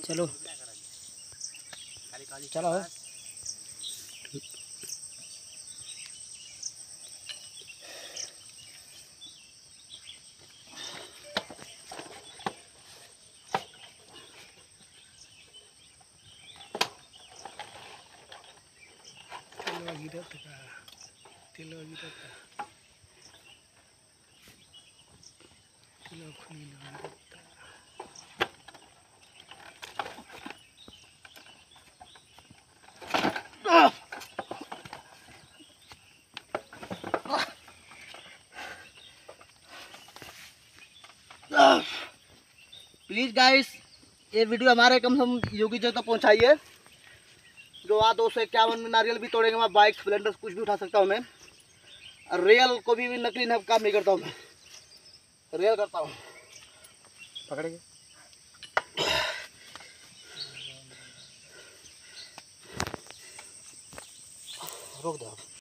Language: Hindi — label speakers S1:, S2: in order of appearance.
S1: चलो चलो प्लीज़ गाइस ये वीडियो हमारे कम से कम योगी जी तक पहुंचाइए। जो वहाँ 251 में नारियल भी तोड़ेंगे, वहाँ बाइक स्प्लेंडर कुछ भी उठा सकता हूँ मैं। रियल को भी नकली काम नहीं करता हूँ मैं, रियल करता हूँ। पकड़ेंगे रोक दो।